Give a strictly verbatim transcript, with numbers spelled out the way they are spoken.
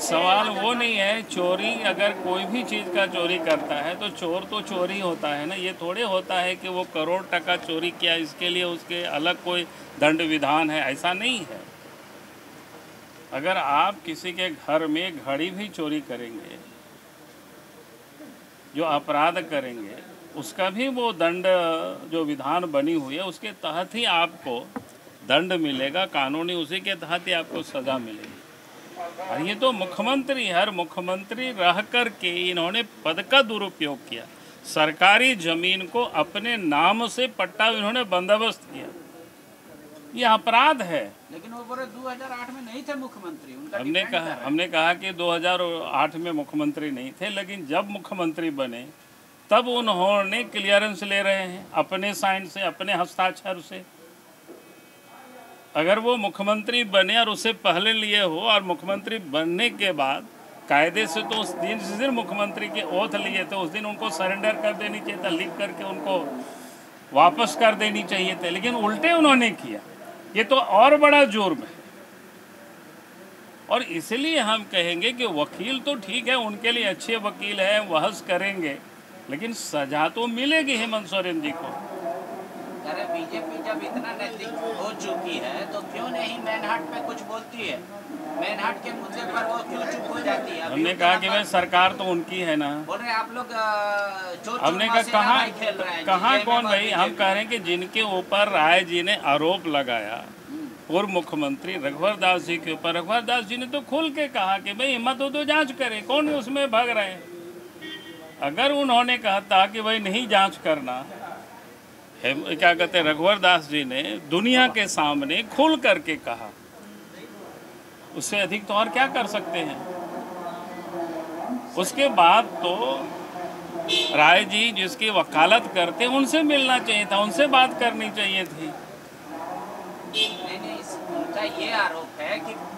सवाल वो नहीं है। चोरी अगर कोई भी चीज़ का चोरी करता है तो चोर तो चोरी होता है ना। ये थोड़े होता है कि वो करोड़ टका चोरी किया इसके लिए उसके अलग कोई दंड विधान है, ऐसा नहीं है। अगर आप किसी के घर में घड़ी भी चोरी करेंगे, जो अपराध करेंगे, उसका भी वो दंड जो विधान बनी हुई है उसके तहत ही आपको दंड मिलेगा, कानूनी उसी के तहत ही आपको सज़ा मिलेगी। और ये तो मुख्यमंत्री, हर मुख्यमंत्री रह कर के इन्होंने पद का दुरुपयोग किया। सरकारी ज़मीन को अपने नाम से पट्टा इन्होंने बंदोबस्त किया, ये अपराध है। लेकिन वो बोले दो हज़ार आठ में नहीं थे मुख्यमंत्री। उनका हमने कहा हमने कहा कि दो हज़ार आठ में मुख्यमंत्री नहीं थे, लेकिन जब मुख्यमंत्री बने तब उन्होंने क्लियरेंस ले रहे हैं अपने साइन से, अपने हस्ताक्षर से। अगर वो मुख्यमंत्री बने और उससे पहले लिए हो और मुख्यमंत्री बनने के बाद कायदे से तो उस दिन जिस दिन मुख्यमंत्री के ओथ लिए थे उस दिन उनको सरेंडर कर देनी चाहिए था, लिख करके उनको वापस कर देनी चाहिए थे, लेकिन उल्टे उन्होंने किया। ये तो और बड़ा जुर्म है। और इसलिए हम कहेंगे कि वकील तो ठीक है, उनके लिए अच्छे वकील हैं, बहस करेंगे, लेकिन सजा तो मिलेगी हेमंत सोरेन जी को। अरे बीजेपी जब इतना नैतिक हो चुकी है तो क्यों नहीं मैनहाट पे कुछ बोलती है? मैनहाट के मुद्दे पर वो क्यों चुप हो जाती है? हमने कहा कि भाई सरकार तो उनकी है ना। बोल रहे आप लोग चोर हमने कहा कहाँ कहाँ कौन भाई? हम कह रहे हैं कि जिनके ऊपर राय जी ने आरोप लगाया पूर्व मुख्यमंत्री रघुवर दास जी के ऊपर, रघुवर दास जी ने तो खुल के कहा कि भाई हिम्मत हो तो जांच करें, कौन उसमें भाग रहे हैं। अगर उन्होंने कहा था कि भाई नहीं जांच करना, क्या कहते हैं, रघुवर दास जी ने दुनिया के सामने खुल करके कहा, उससे अधिक तो और क्या कर सकते हैं। उसके बाद तो राय जी जिसकी वकालत करते उनसे मिलना चाहिए था, उनसे बात करनी चाहिए थी। नहीं नहीं, उनका ये आरोप है कि